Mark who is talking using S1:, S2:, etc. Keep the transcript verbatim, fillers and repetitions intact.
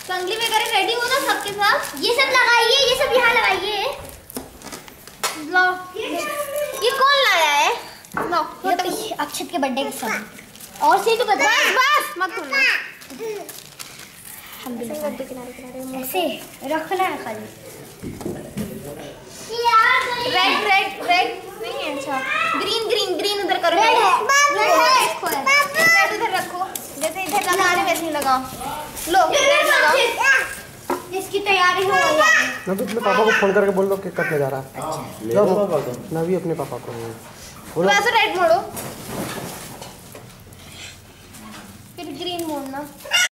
S1: कंगली वगैरह रेडी हो ना सबके साथ। ये सब लगाइए, ये सब यहाँ लगाइए। लो ये कौन लाया है? लो ये अक्षत के बर्थडे के साथ। और से तो बता बस बस मत खोलना। हम भी किनारे किनारे ऐसे रखना है खाली। रेड रेड रेड नहीं है। अच्छा ग्रीन ग्रीन ग्रीन उधर करो। रेड है रेड उधर रखो, जैसे इधर लगा रहे वैसे ही लगाओ। लो रेड लगाओ। इसकी तैयारी हो गई है।
S2: नवी अपने पापा को फोन करके बोल दो केक कटने जा रहा है। अच्छा नवी अपने पापा को बोलो
S1: वैसे रेड मोड़ो फिर ग्रीन मोड़ना।